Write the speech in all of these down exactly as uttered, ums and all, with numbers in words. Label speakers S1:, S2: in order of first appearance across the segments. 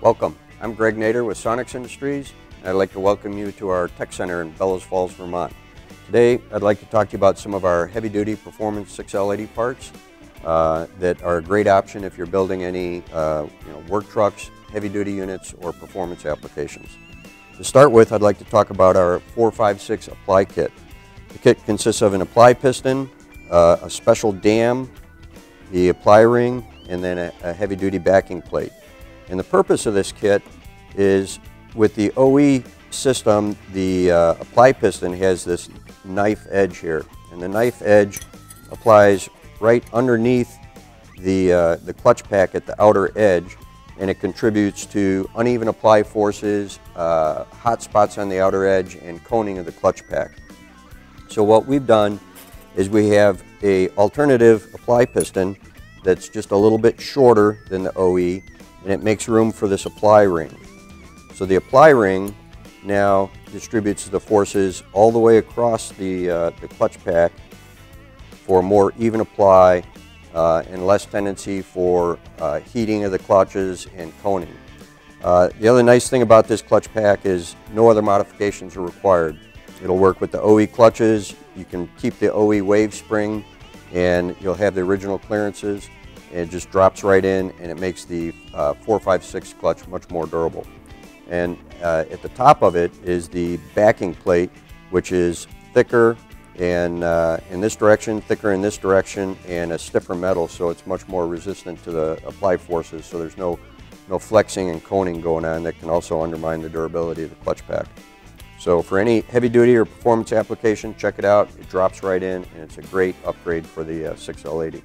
S1: Welcome. I'm Gregg Nader with Sonnax Industries, and I'd like to welcome you to our Tech Center in Bellows Falls, Vermont. Today, I'd like to talk to you about some of our heavy-duty performance six L eighty parts uh, that are a great option if you're building any uh, you know, work trucks, heavy-duty units, or performance applications. To start with, I'd like to talk about our four five six apply kit. The kit consists of an apply piston, uh, a special dam, the apply ring, and then a, a heavy-duty backing plate. And the purpose of this kit is, with the O E system, the uh, apply piston has this knife edge here, and the knife edge applies right underneath the, uh, the clutch pack at the outer edge, and it contributes to uneven apply forces, uh, hot spots on the outer edge, and coning of the clutch pack. So what we've done is we have a alternative apply piston that's just a little bit shorter than the O E, and it makes room for this apply ring. So the apply ring now distributes the forces all the way across the, uh, the clutch pack for more even apply uh, and less tendency for uh, heating of the clutches and coning. Uh, the other nice thing about this clutch pack is no other modifications are required. It'll work with the O E clutches. You can keep the O E wave spring, and you'll have the original clearances. It just drops right in, and it makes the uh, four five six clutch much more durable. And uh, at the top of it is the backing plate, which is thicker and uh, in this direction, thicker in this direction, and a stiffer metal, so it's much more resistant to the apply forces, so there's no, no flexing and coning going on that can also undermine the durability of the clutch pack. So for any heavy duty or performance application, check it out. It drops right in, and it's a great upgrade for the uh, six L eighty.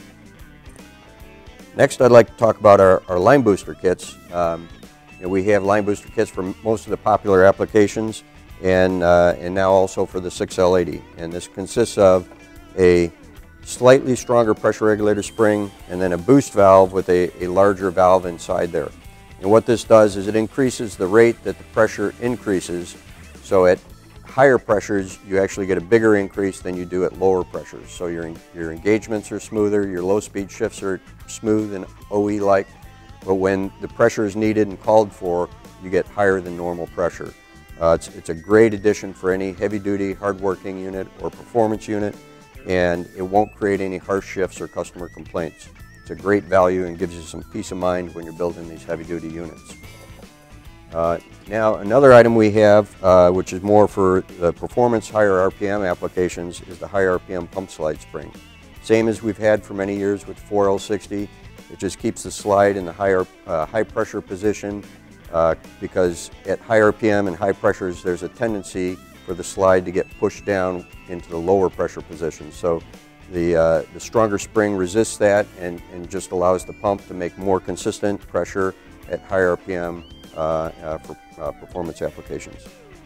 S1: Next, I'd like to talk about our, our line booster kits. Um, you know, we have line booster kits for most of the popular applications, and, uh, and now also for the six L eighty. And this consists of a slightly stronger pressure regulator spring and then a boost valve with a, a larger valve inside there. And what this does is it increases the rate that the pressure increases. So at higher pressures, you actually get a bigger increase than you do at lower pressures. So your, your engagements are smoother, your low speed shifts are smooth and O E-like, but when the pressure is needed and called for, you get higher than normal pressure. Uh, it's, it's a great addition for any heavy-duty, hard-working unit or performance unit, and it won't create any harsh shifts or customer complaints. It's a great value and gives you some peace of mind when you're building these heavy-duty units. Uh, now, another item we have, uh, which is more for the performance higher R P M applications, is the high R P M pump slide spring. Same as we've had for many years with four L sixty. It just keeps the slide in the higher, uh, high pressure position uh, because at high R P M and high pressures, there's a tendency for the slide to get pushed down into the lower pressure position. So the, uh, the stronger spring resists that and, and just allows the pump to make more consistent pressure at high R P M Uh, uh, for uh, performance applications.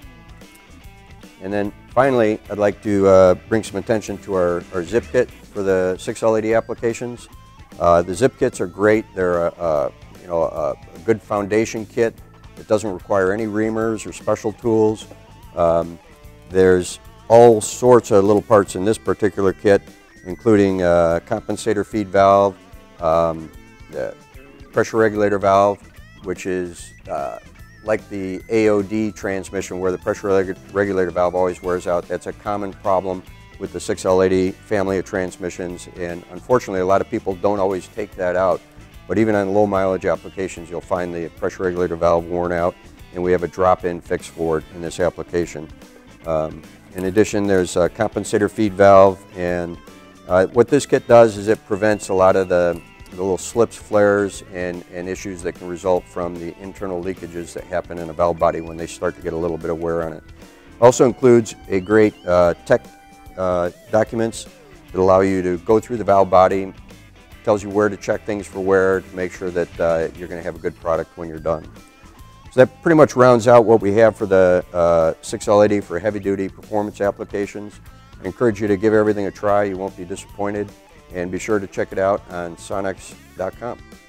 S1: And then finally, I'd like to uh, bring some attention to our, our zip kit for the six L eighty applications. Uh, the zip kits are great. They're a, a, you know, a, a good foundation kit. It doesn't require any reamers or special tools. Um, there's all sorts of little parts in this particular kit, including a compensator feed valve, um, the pressure regulator valve, which is uh, like the A O D transmission where the pressure reg regulator valve always wears out. That's a common problem with the six L eighty family of transmissions, and unfortunately a lot of people don't always take that out. But even on low mileage applications, you'll find the pressure regulator valve worn out, and we have a drop-in fix for it in this application. Um, in addition, there's a compensator feed valve, and uh, what this kit does is it prevents a lot of the the little slips, flares, and, and issues that can result from the internal leakages that happen in a valve body when they start to get a little bit of wear on it. Also includes a great uh, tech uh, documents that allow you to go through the valve body, tells you where to check things for wear to make sure that uh, you're going to have a good product when you're done. So that pretty much rounds out what we have for the uh, six L eighty for heavy-duty performance applications. I encourage you to give everything a try. You won't be disappointed. And be sure to check it out on Sonnax dot com.